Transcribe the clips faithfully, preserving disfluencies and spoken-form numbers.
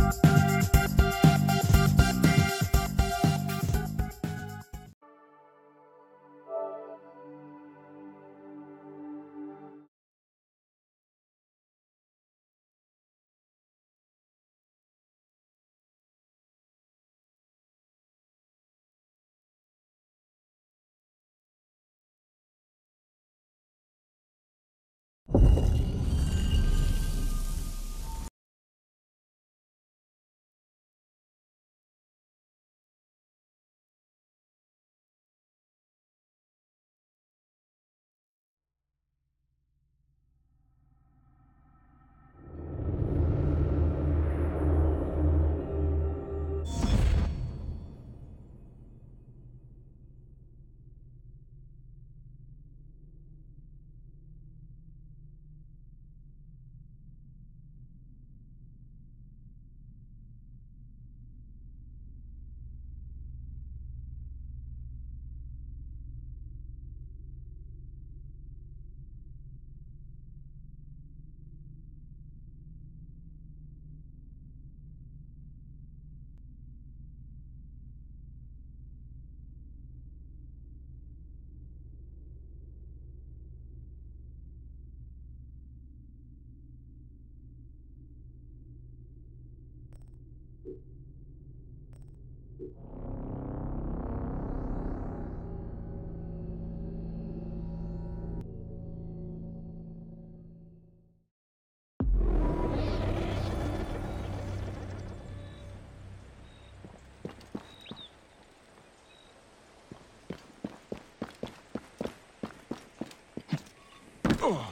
Oh.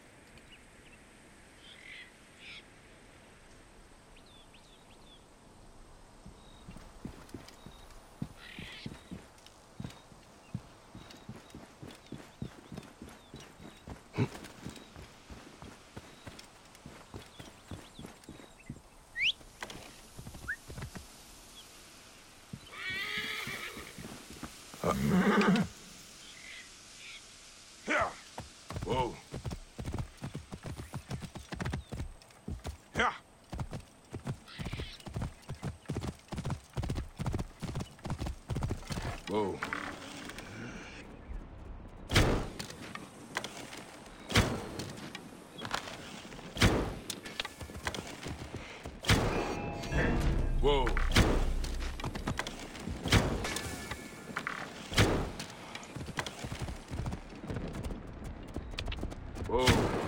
Whoa. Yeah. Whoa. Whoa. Whoa.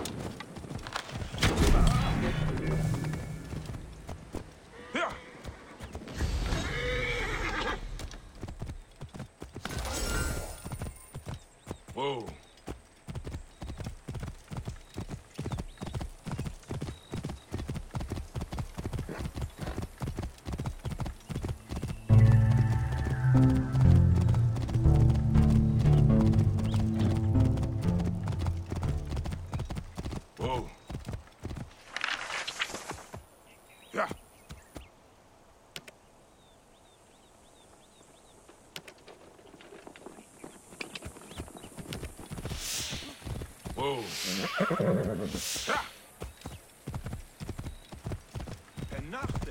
Yeah. Whoa. Whoa. Yeah. Whoa. Yeah. Enough there.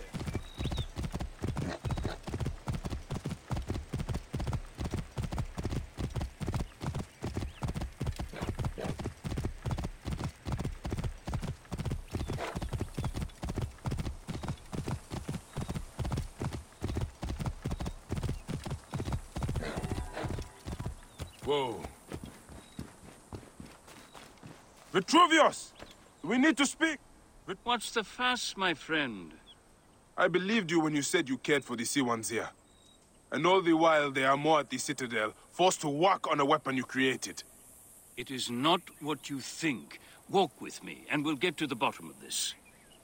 Whoa. Vitruvius! We need to speak! Vit What's the fuss, my friend? I believed you when you said you cared for the sea ones here. And all the while they are more at the Citadel, forced to work on a weapon you created. It is not what you think. Walk with me, and we'll get to the bottom of this.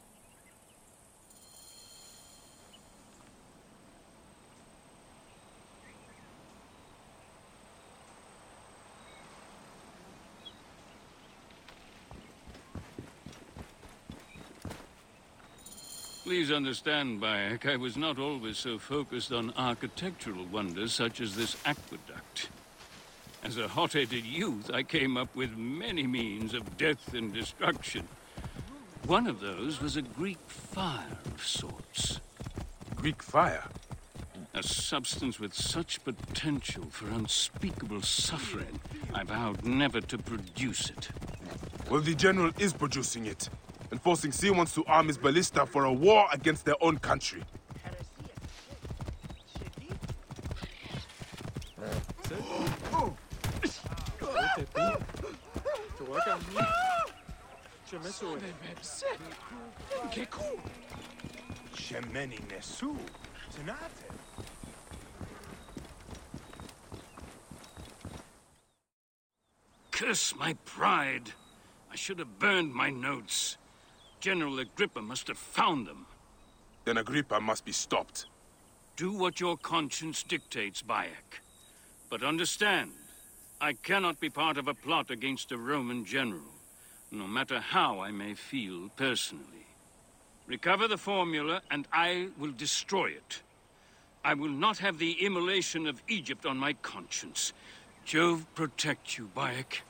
Please understand, Bayek, I was not always so focused on architectural wonders such as this aqueduct. As a hot-headed youth, I came up with many means of death and destruction. One of those was a Greek fire of sorts. Greek fire? A substance with such potential for unspeakable suffering, I vowed never to produce it. Well, the General is producing it, and forcing C ones to arm his ballista for a war against their own country. Curse my pride. I should have burned my notes. General Agrippa must have found them. Then Agrippa must be stopped. Do what your conscience dictates, Bayek. But understand, I cannot be part of a plot against a Roman general, no matter how I may feel personally. Recover the formula, and I will destroy it. I will not have the immolation of Egypt on my conscience. Jove protect you, Bayek.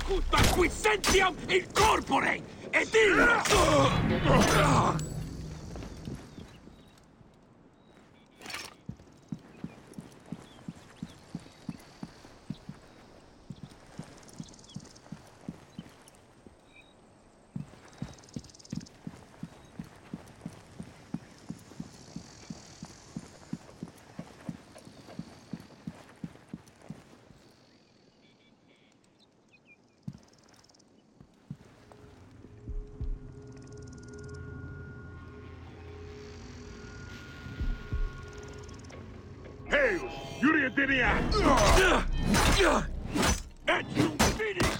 Acuta quid sentiam in corpore! Et illo! Hail, Uriadinia! Et cum finis!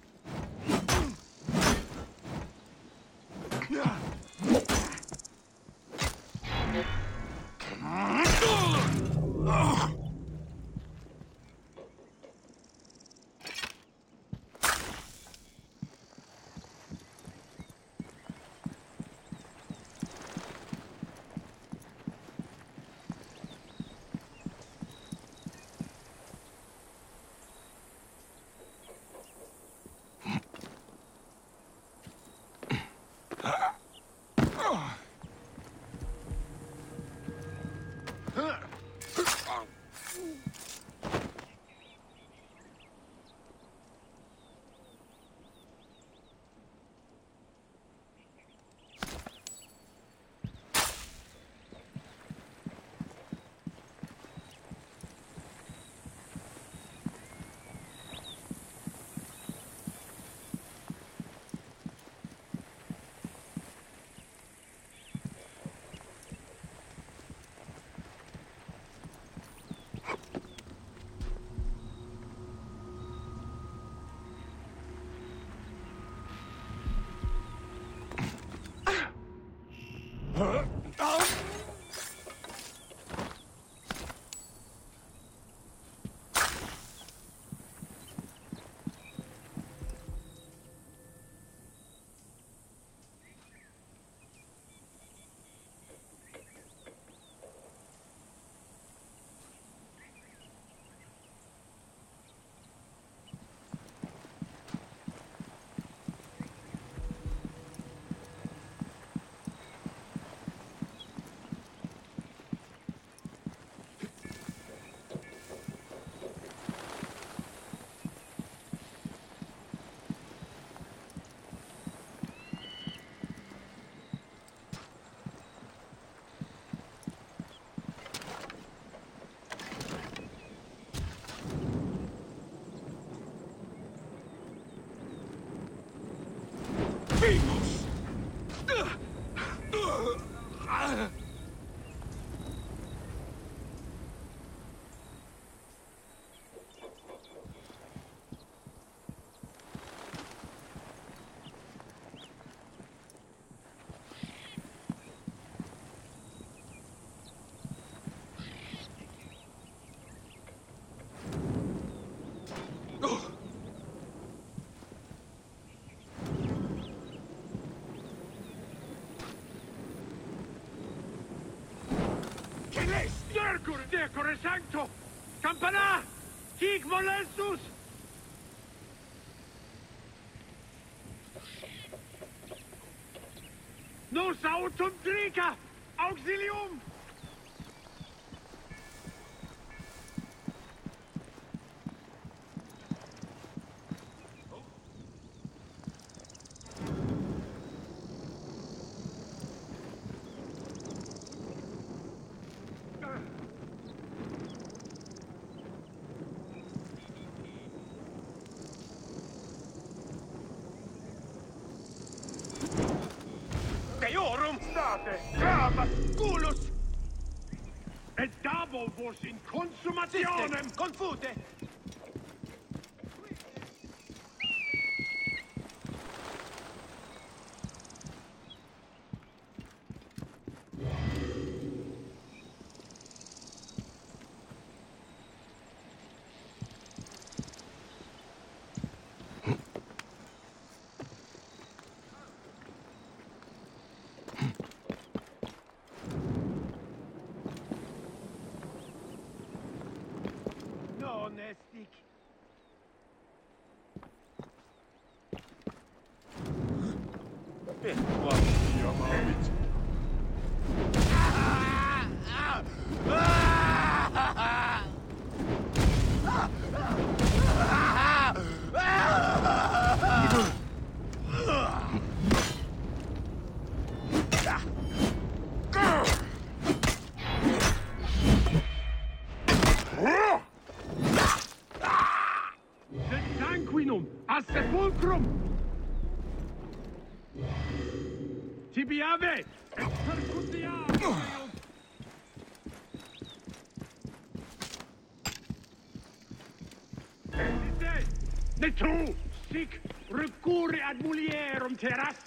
Vimos! Mercur decore sancto! Campana! Hic molestus! Nos autum trica! Auxilium! Deorum state! Grava! Culus! Et dabo vos in consummationem! Confute! Non estic! Sanguinum a sepulcrum. Tibiave et percutiam. Ne tu, sic recurre ad mulierum terras.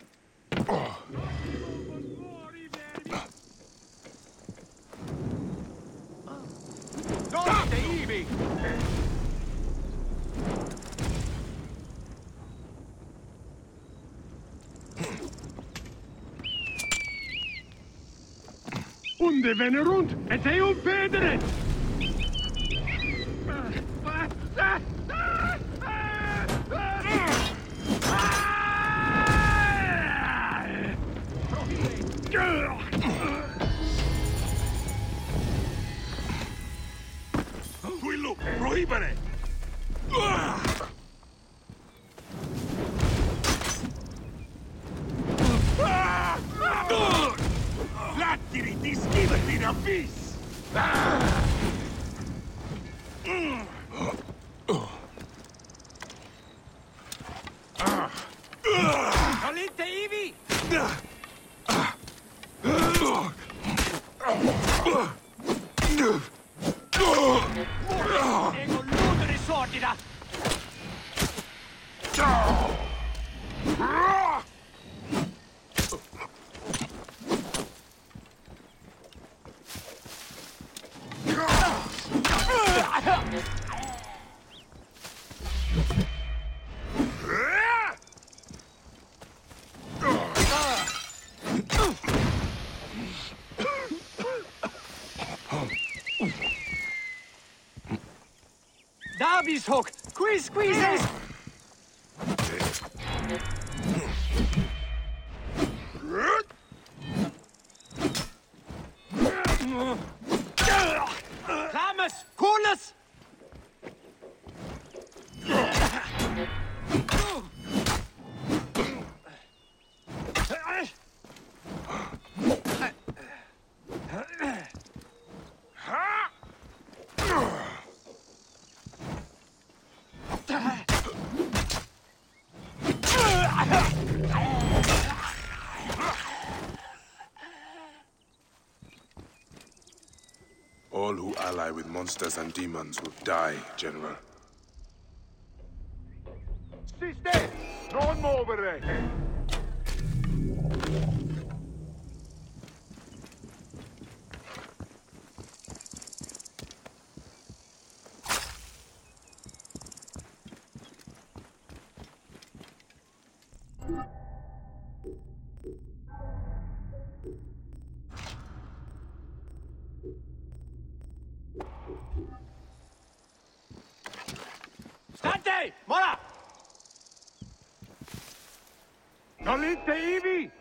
Stop the Evie! Unde venerunt et eum pedere. Quillo, prohibere! Flattiri di schivati da vis! Salite Ivi! Ego ludere sordida! Davis hook! Quiz squeezes! Thomas! Coolness! All who ally with monsters and demons will die, General. Siste! Non muovere! Stante! Mora! Salite Ivi.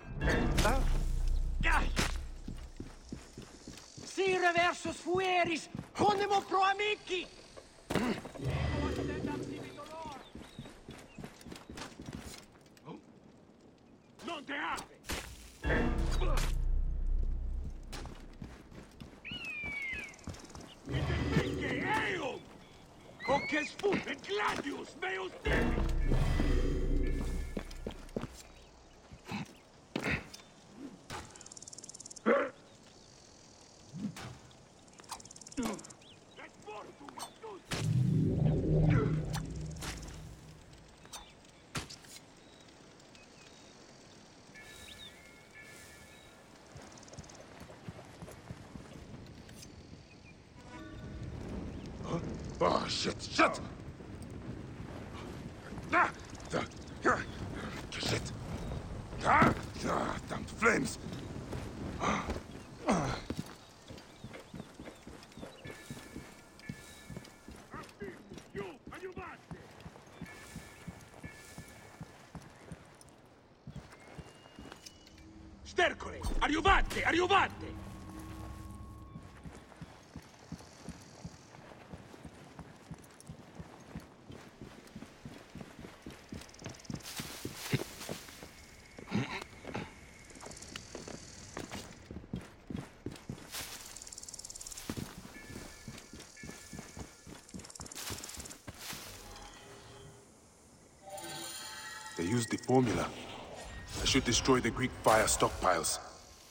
Sire versus fueris! Conemo pro amici! Non te apre. Che eo! Con che sfugge gladius meus devi! Oh, shit, shit! Ah, the, ah, shit! Ah, ah, damned flames! Ah, ah. You, aiutate. stercore! Arrivate! Arrivate! They used the formula. I should destroy the Greek fire stockpiles.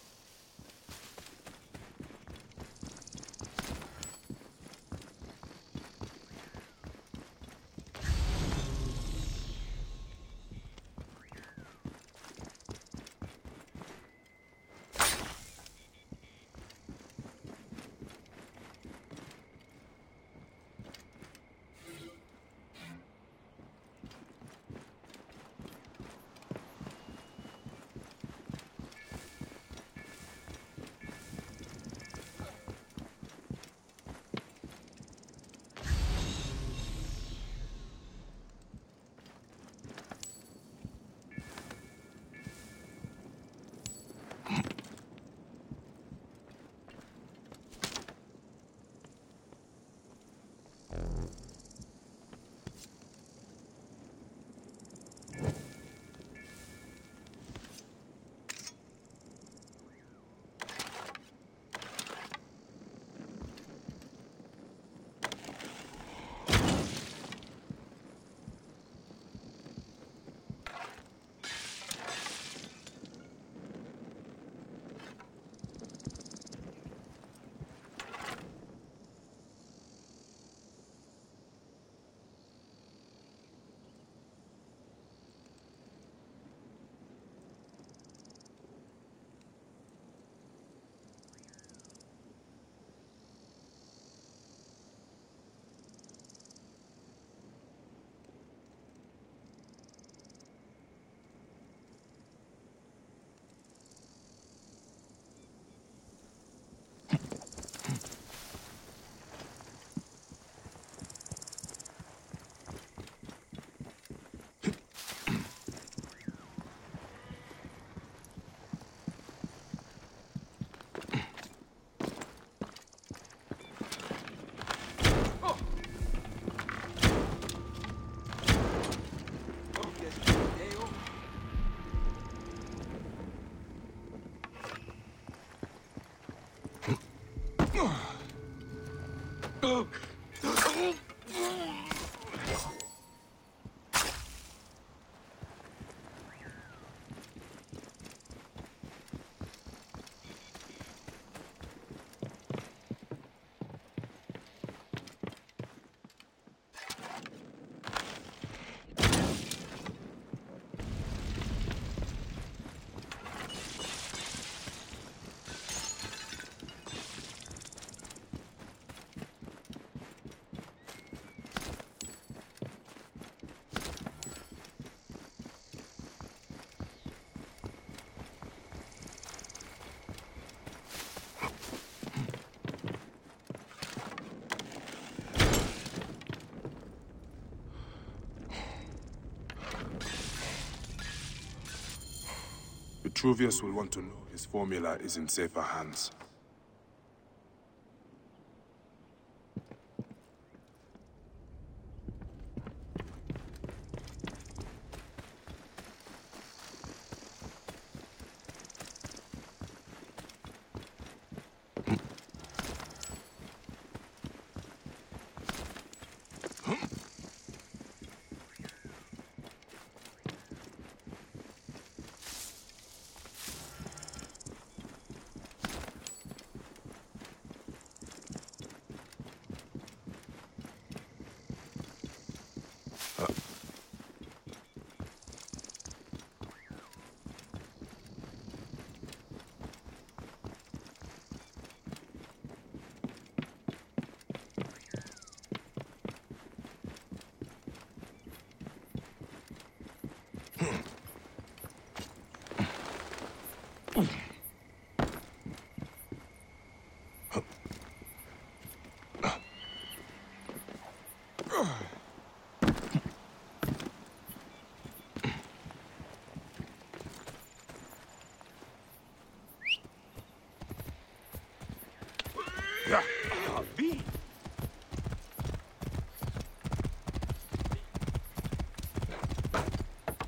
Vitruvius will want to know his formula is in safer hands.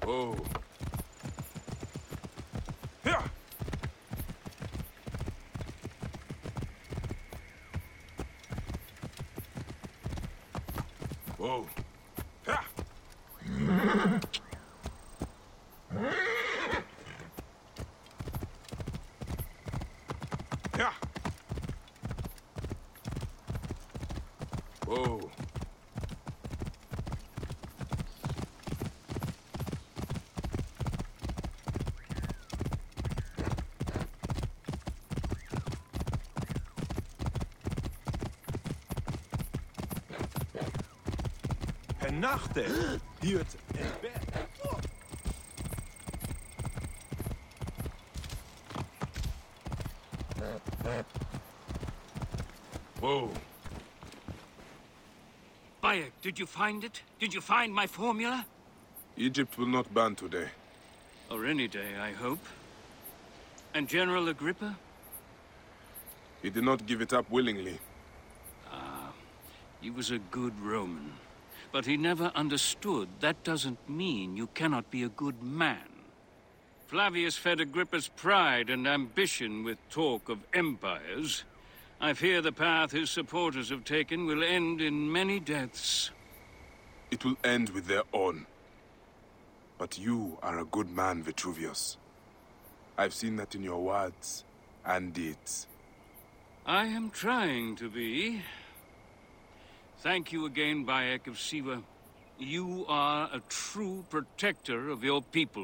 Whoa. Yeah. Whoa. Yeah. Yeah. Whoa. En nachten hield en bed. Whoa. Bayek, did you find it? Did you find my formula? Egypt will not ban today. Or any day, I hope. And General Agrippa? He did not give it up willingly. Ah, he was a good Roman. But he never understood that doesn't mean you cannot be a good man. Flavius fed Agrippa's pride and ambition with talk of empires. I fear the path his supporters have taken will end in many deaths. It will end with their own. But you are a good man, Vitruvius. I've seen that in your words and deeds. I am trying to be. Thank you again, Bayek of Siwa. You are a true protector of your people.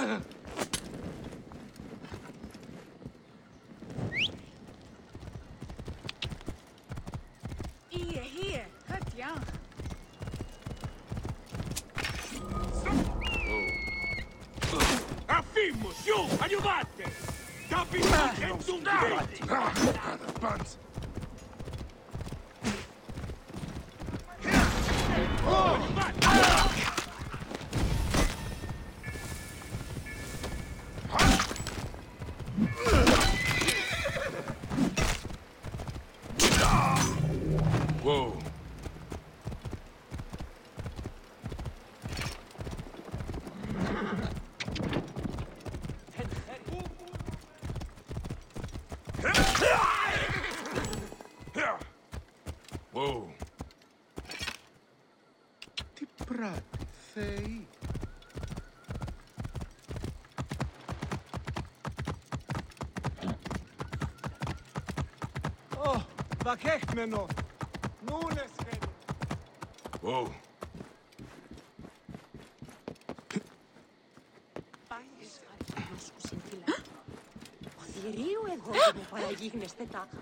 Hier, hier. Het ja. Affimmo, giù, aiutate! Capitano, Non tu sbatti. Buns. Whoa. Whoa. Τι πράτη, Θεή. Oh, wat hecht me nog? Nun is het. Whoa. Ο θηρίου εγώ δεν μου παραγίγνεστε τάχα.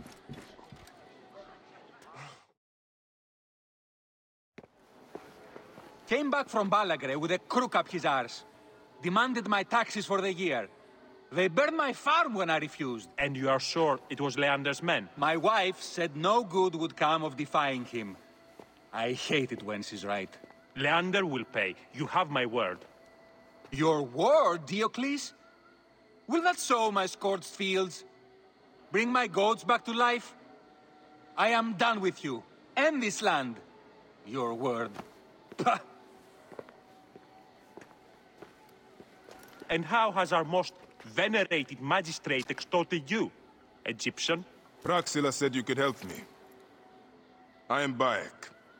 Came back from Balagre with a crook up his arse. Demanded my taxes for the year. They burned my farm when I refused. And you are sure it was Leander's men? My wife said no good would come of defying him. I hate it when she's right. Leander will pay. You have my word. Your word, Diocles? Will that sow my scorched fields? Bring my goats back to life? I am done with you. End this land. Your word. Pah! And how has our most venerated magistrate extorted you, Egyptian? Praxila said you could help me. I am Bayek.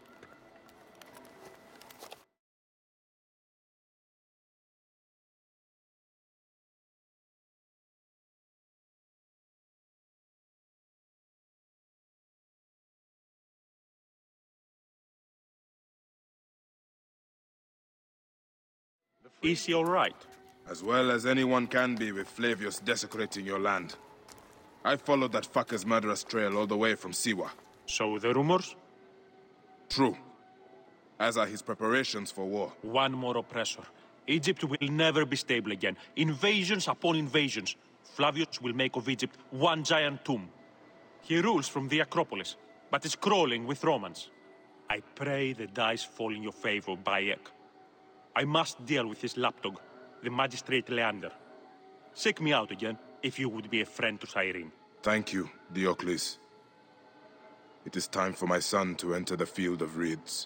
Is he all right? As well as anyone can be with Flavius desecrating your land. I followed that fucker's murderous trail all the way from Siwa. So the rumors? True. As are his preparations for war. One more oppressor. Egypt will never be stable again. Invasions upon invasions. Flavius will make of Egypt one giant tomb. He rules from the Acropolis, but is crawling with Romans. I pray the dice fall in your favor, Bayek. I must deal with his lapdog, the magistrate Leander. Seek me out again, if you would be a friend to Cyrene. Thank you, Diocles. It is time for my son to enter the field of reeds.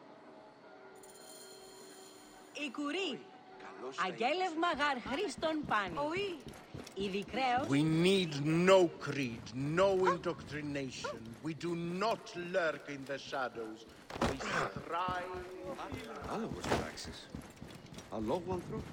Η κουρή. Αγγέλευμα γαρ Χριστον πάνη. Oui. Η δικραίος. We need no creed, no indoctrination. We do not lurk in the shadows. We strive. Άλλος πράξεις. Αλόγου ανθρώπου.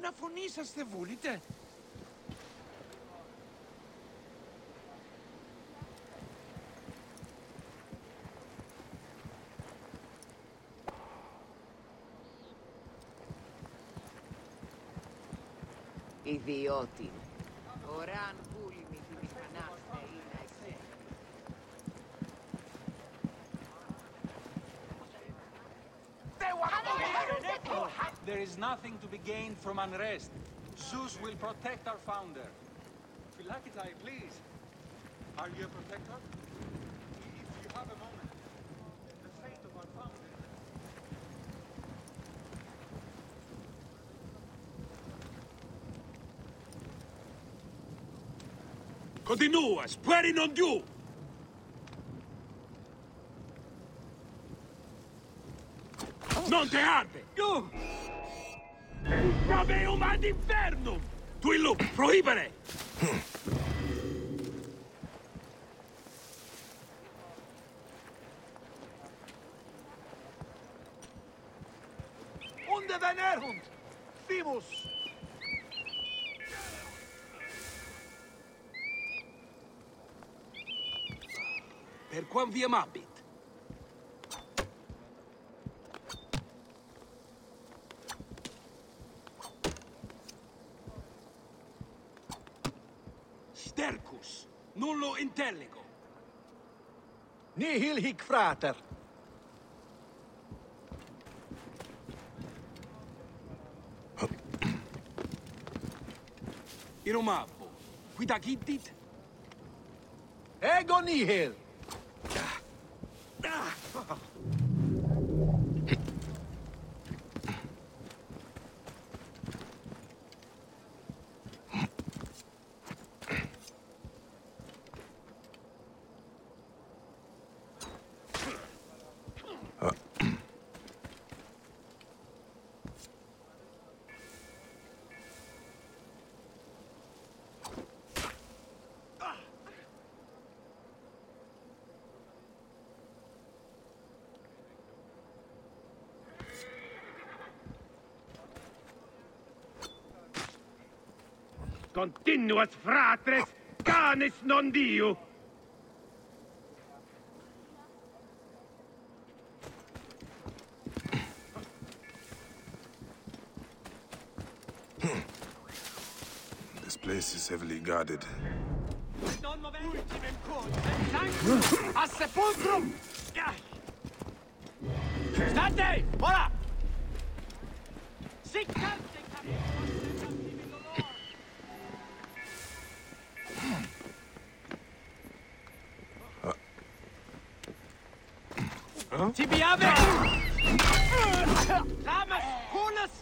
να φωνήσαστε βούλετε. Ιδιώτη. Ωραία αν πούλη μη τη μηχανάστε ή να εσέ. There is nothing to be gained from unrest. Zeus will protect our founder. Philakitai, please. Are you a protector? If you have a moment, the fate of our founder... Continua, swearing on you! Non te arde! Sabeum ad infernum! Tu illu, prohibere! Unde venerunt? Fimus! Per quam vi amabit? Stercus, nullo intelligo. Nihil hic frater. Irumabbo, quid agitit? Ego nihil! Continuas fratres, canis non diu. This place is heavily guarded. A sepulcrum! State! Ora! Sic carte Tibiave! Ramas! Colas!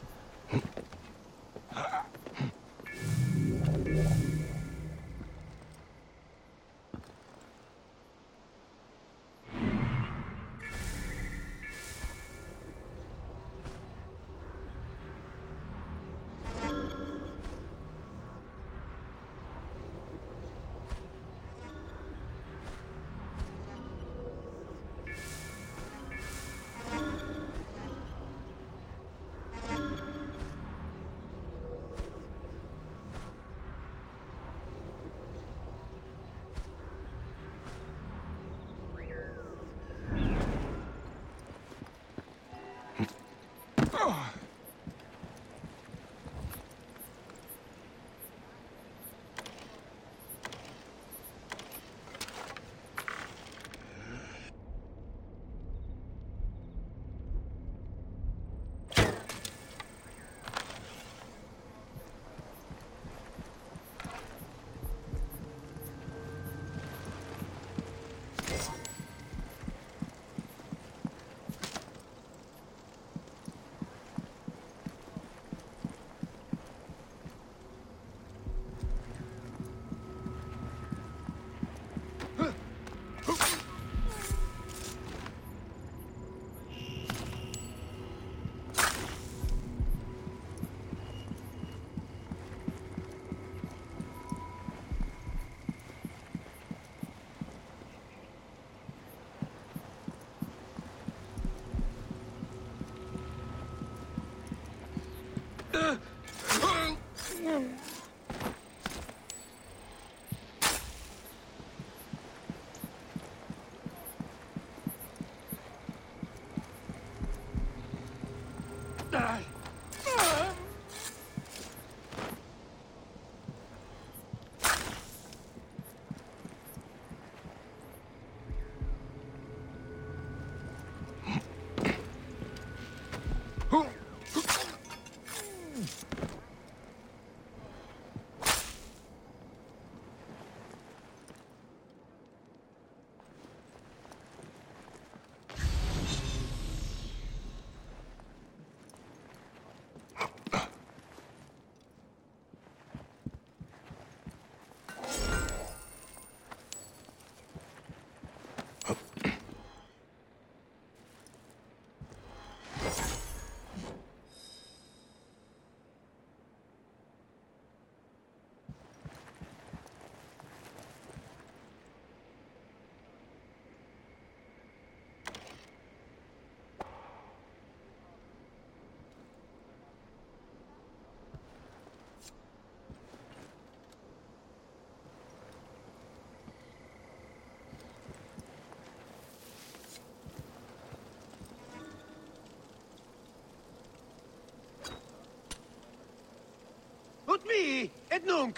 Sì, et nunc!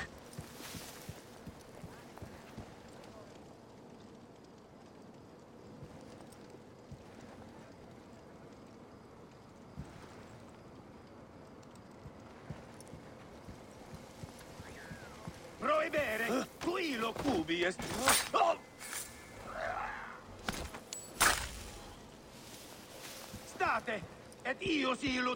Proibere, qui lo cubi est... Oh! State, et io silut...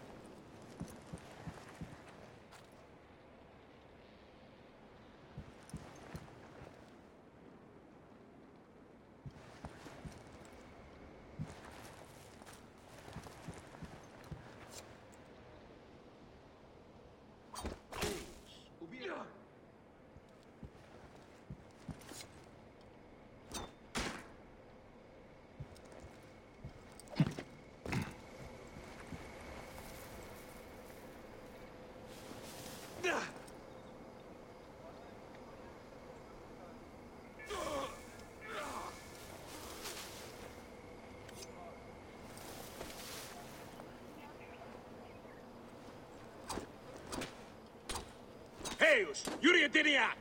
Heus, Jurietiniat!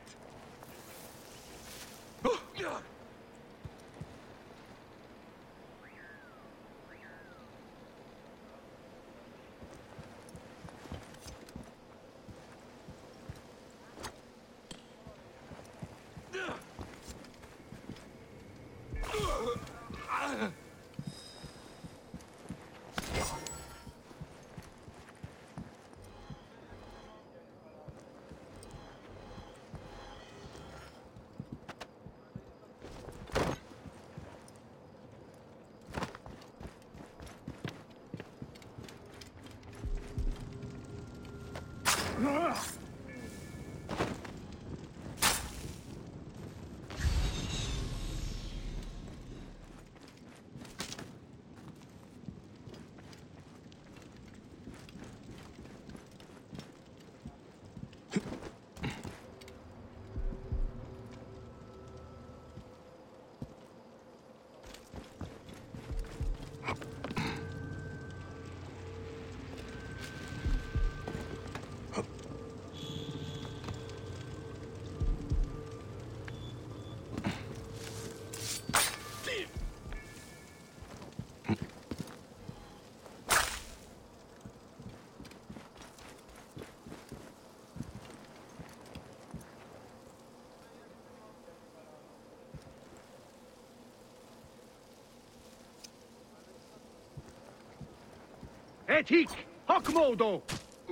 Et hic, hoc modo!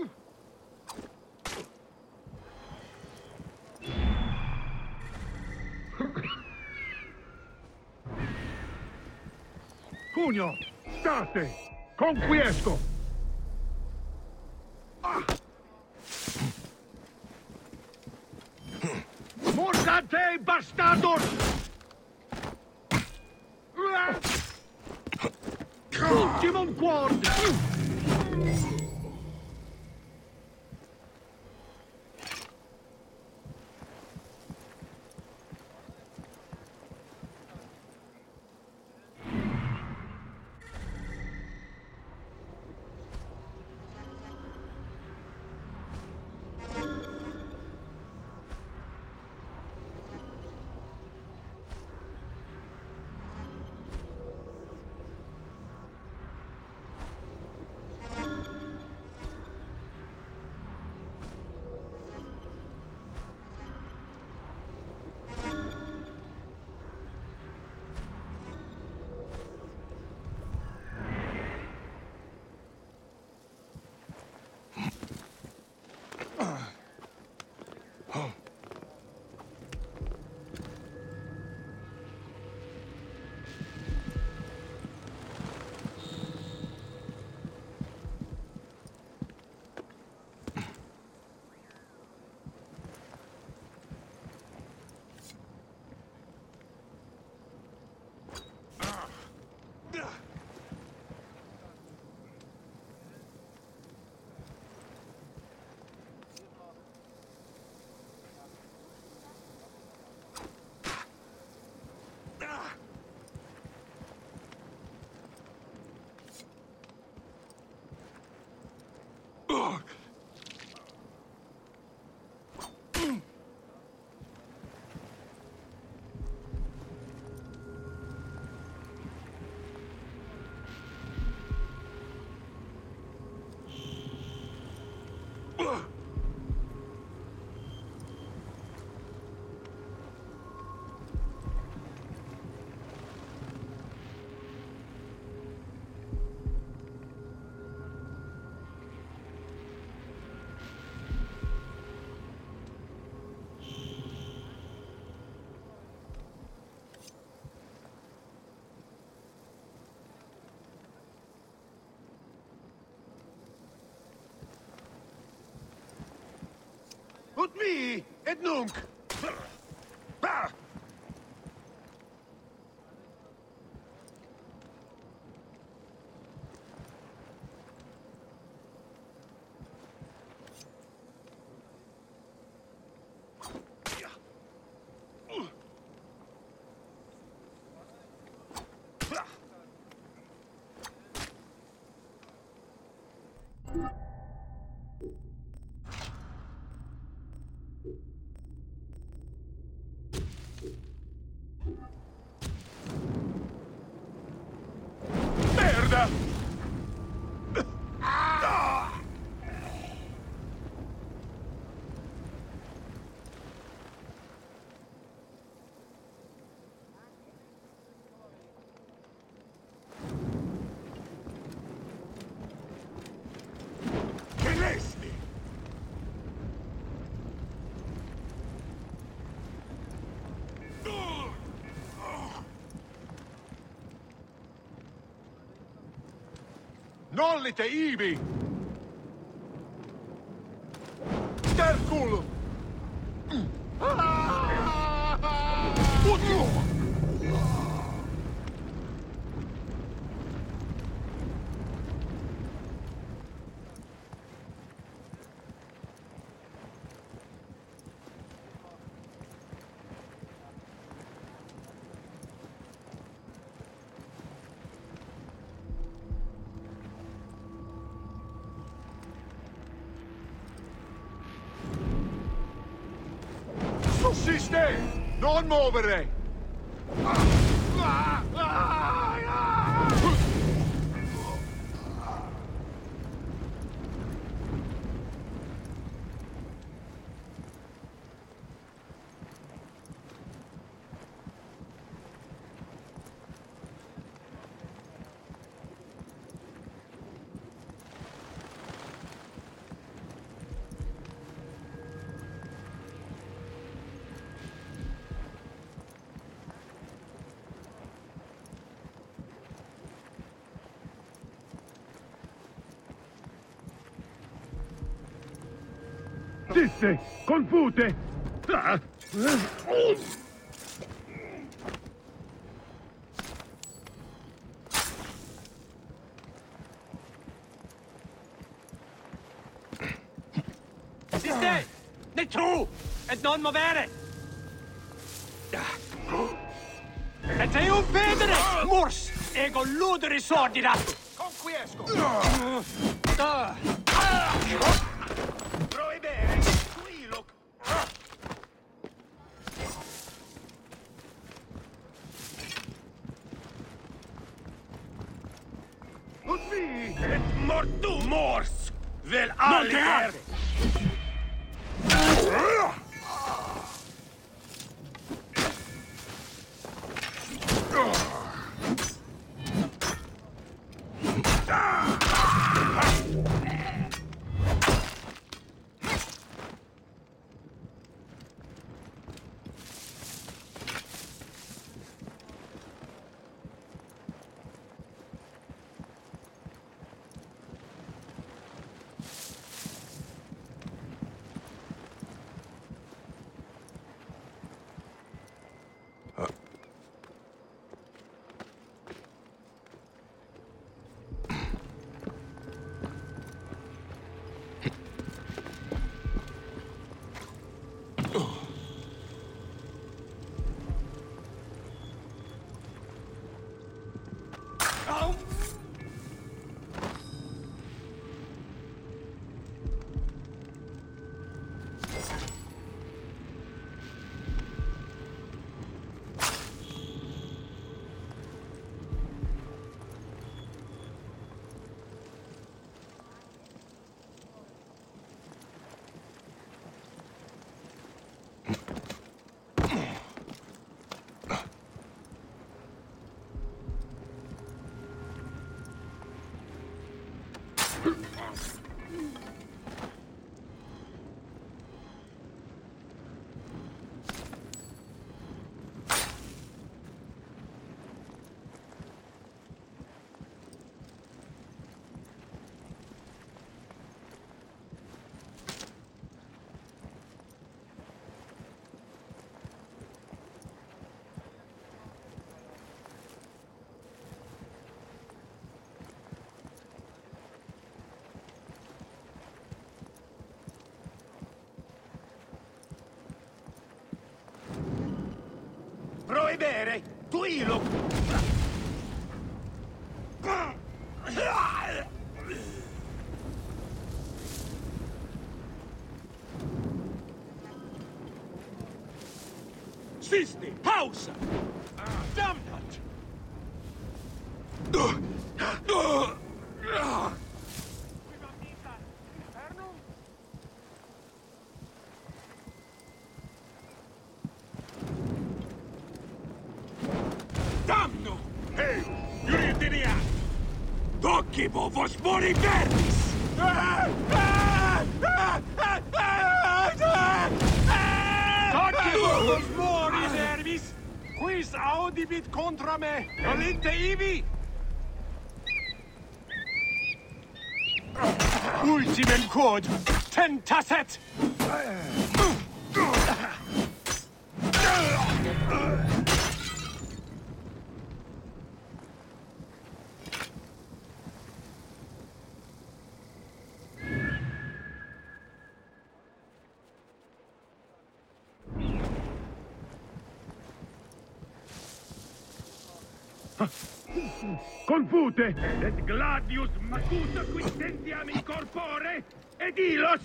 Cugno, state! Conquiesco! Ah. Mordate, bastardos! Ultimum quord! Ut mi et nunc! Bah! Merda! Che lesti! Nollite ibi! Del culo! Oddio! Sussiste! Non muovere! Sisse, confute! Ah. Siste! Ne tro! Et non movere! Et eum pedere! Mors! Ego ludere sordida! Conquiesco! Ah. Proibere! Quilo! Ut mi! Et mortu mors! Vel aliter! vuoi bere? Tuilo! Sisti, pausa! Damnat! Damno! Hei, yrittäjä! Tokkipo vos moribernis! Tokkipo vos moribernis! Quis audibit contra me? Olinte ivi? Ultimem quod tentasset! Confute, et gladius macuta quintentiam in corpore, et ilos!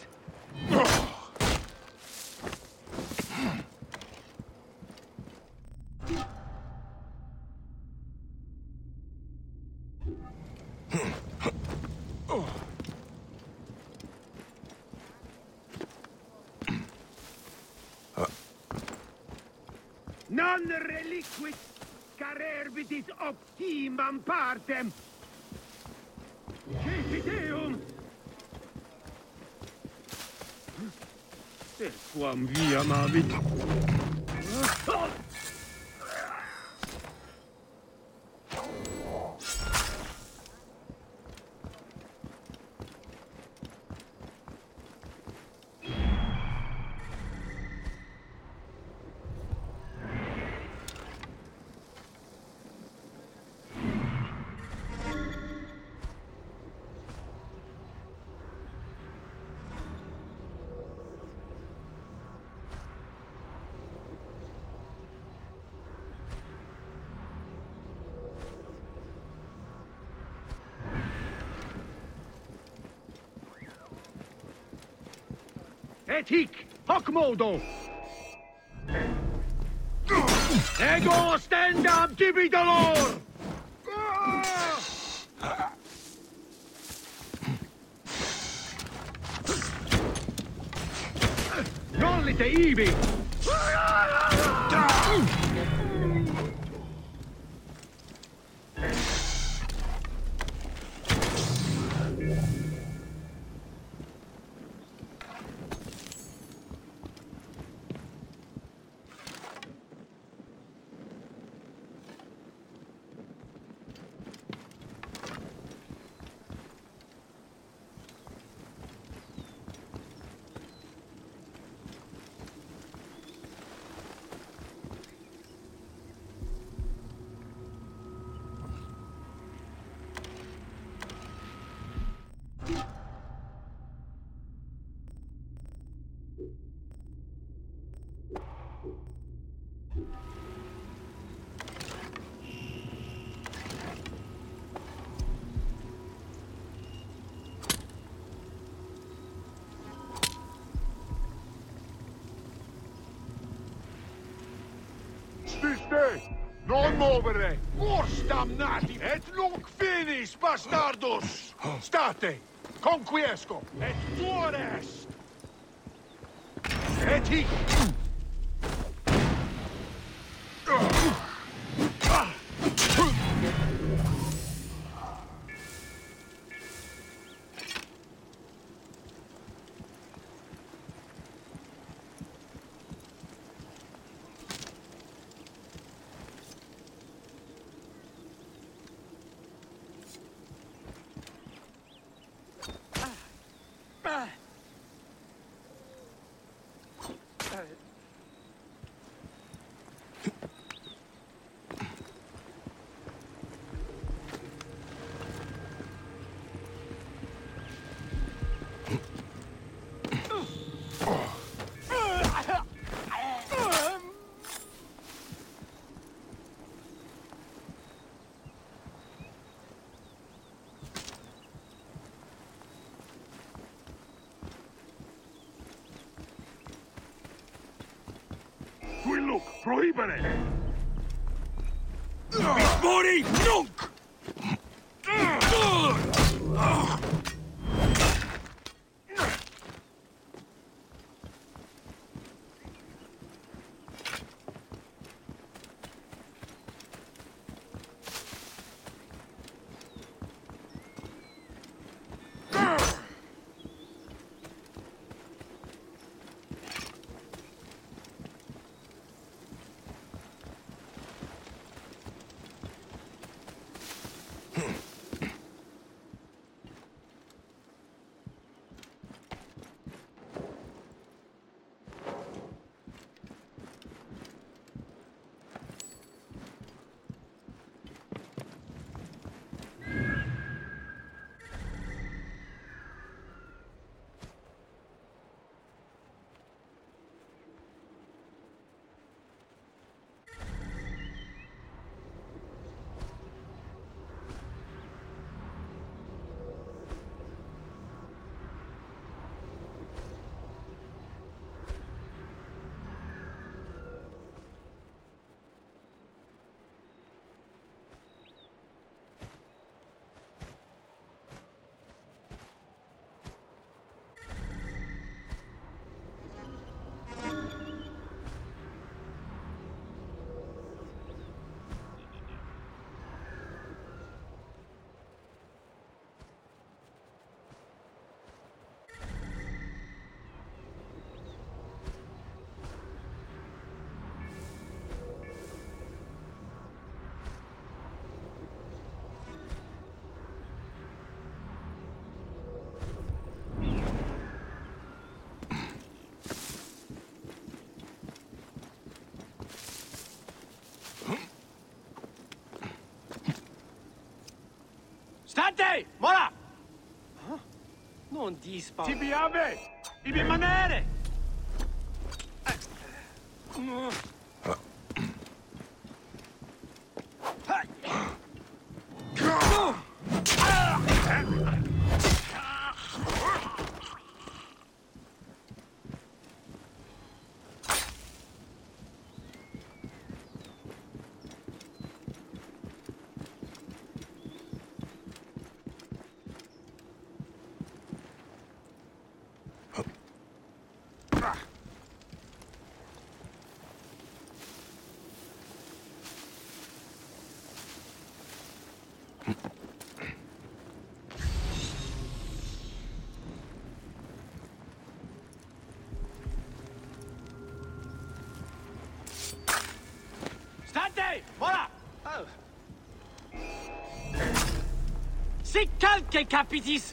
Non reliquit carerbitis optimam partem! Ceciteum! Per quam viam avit? Et hic, hoc modo! Ego stendam tibi dolor! Nollite ibi! Stiste! Non movere! Mors damnati! Et nunc finis, bastardos! State! Conquiesco! Et fuores! Et hic! look, prohibere! Body, nunc! Stante! Mora! Huh? Non dispa. Ti biave! Di rimanere! Stante! Mora! Oh. Si calque capitis!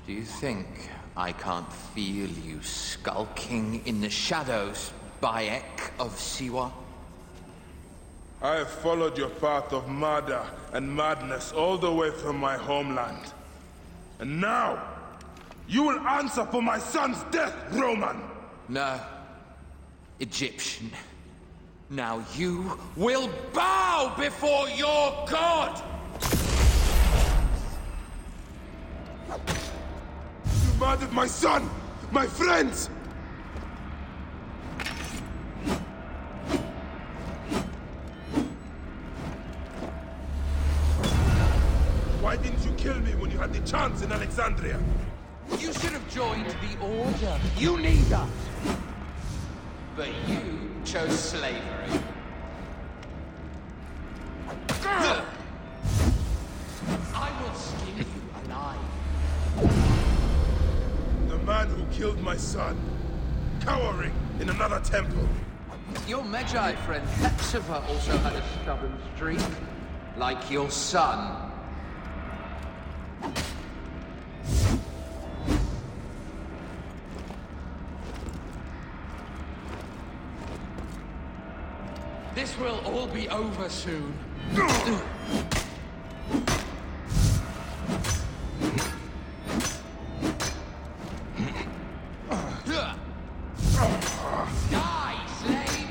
Do you think I can't feel you skulking in the shadows, Bayek of Siwa? I have followed your path of murder and madness all the way from my homeland. And now, you will answer for my son's death, Roman! No. Egyptian. Now you will bow before your god! You murdered my son! My friends! Why didn't you kill me when you had the chance in Alexandria? You should have joined the Order. You need us. But you chose slavery. I will skin you alive. The man who killed my son, cowering in another temple. Your Magi friend Hepzibah also had a stubborn streak, like your son. This will all be over soon. Die, slave!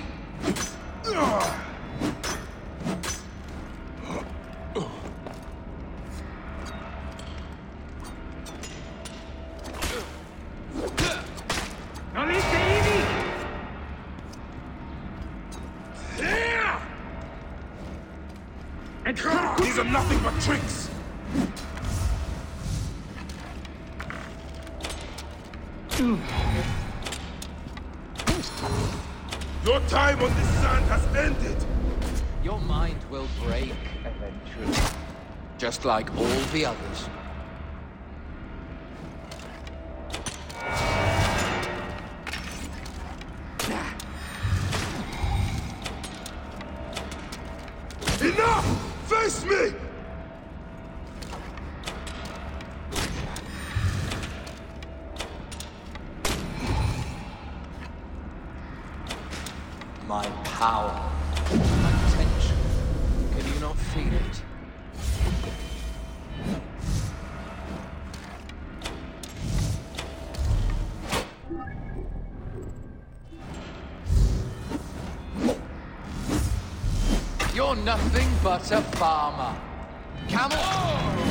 These are nothing but tricks! Your time on this sand has ended! Your mind will break eventually. Just like all the others. Enough! Face me! My power, my potential. Can you not feel it? You're nothing but a farmer. Camel! Oh!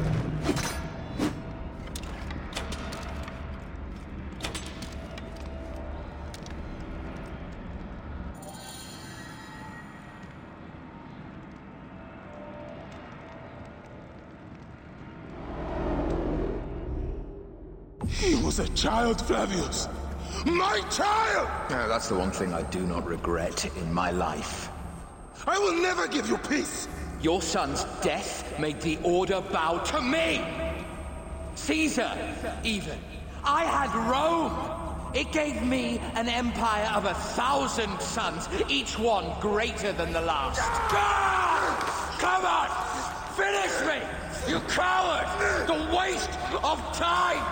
He was a child, Flavius! My child! Uh, that's the one thing I do not regret in my life. I will never give you peace! Your son's death made the Order bow to me! Caesar, even. I had Rome! It gave me an empire of a thousand sons, each one greater than the last. Ah! Come on! Finish me! You coward! The waste of time!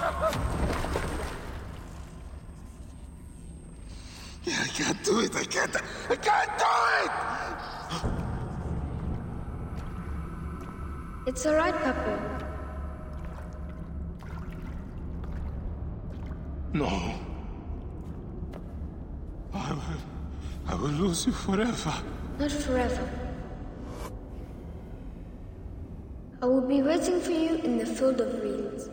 I can't do it, I can't... I can't do it! It's all right, Papa. No. I will... I will lose you forever. Not forever. I will be waiting for you in the field of reeds.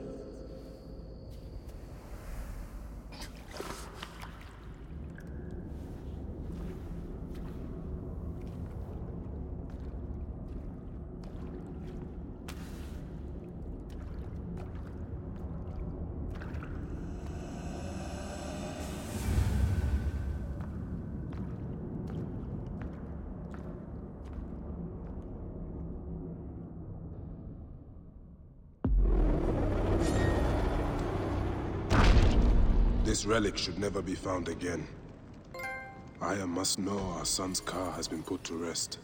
This relic should never be found again. Aya must know our son's car has been put to rest.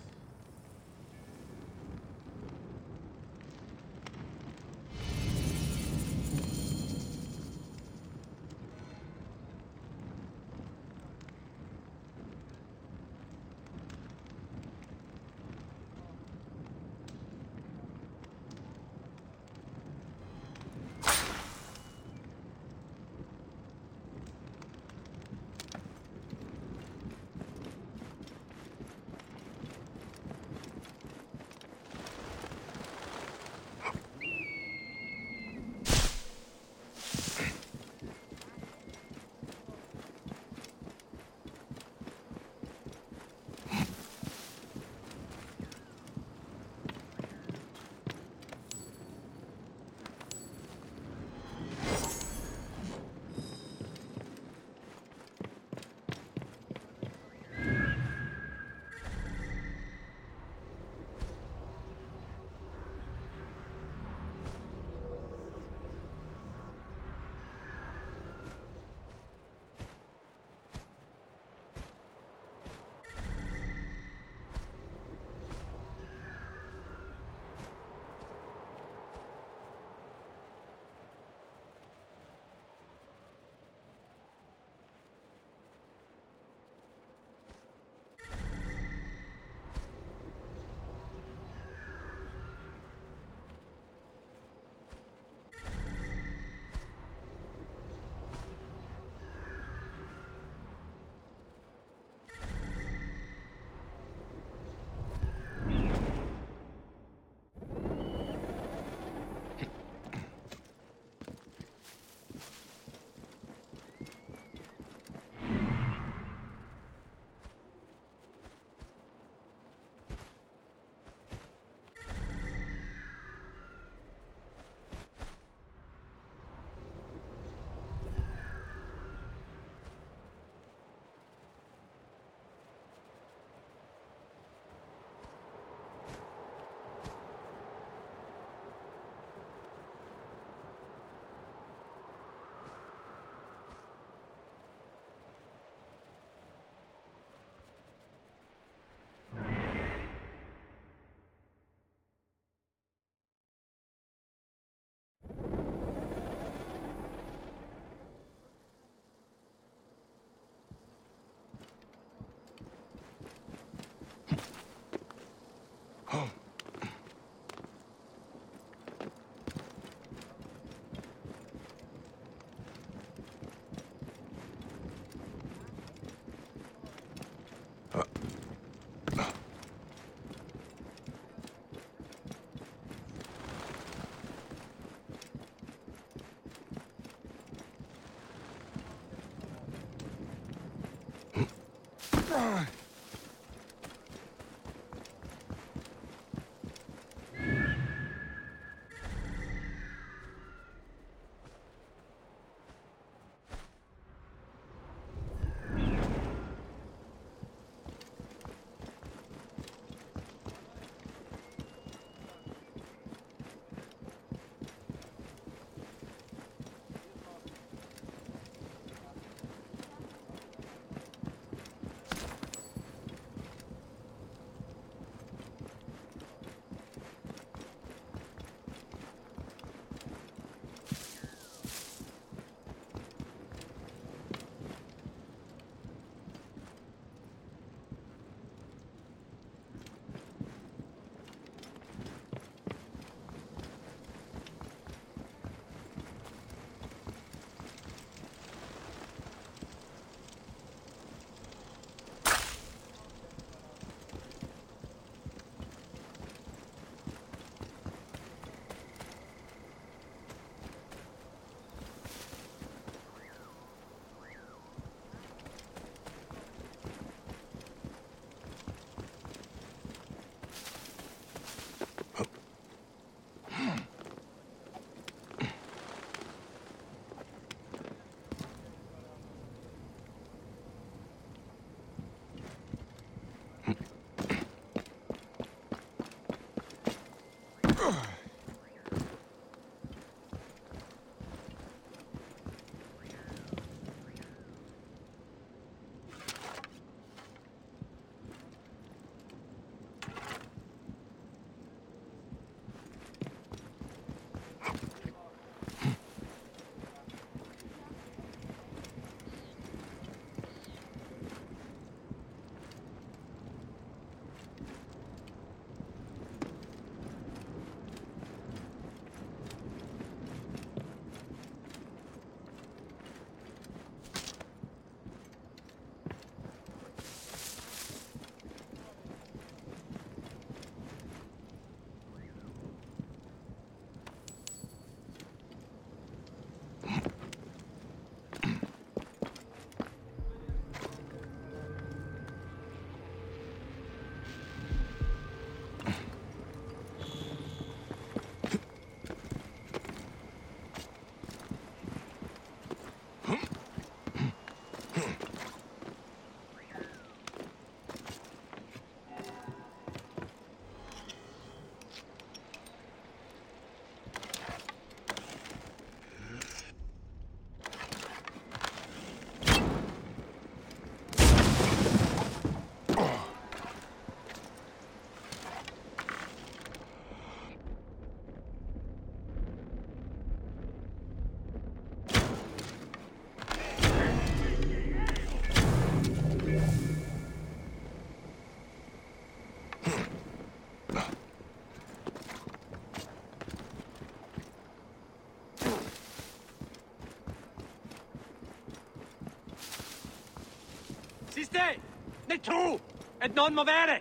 Siste! Ne true! Et non movere!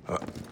Uh.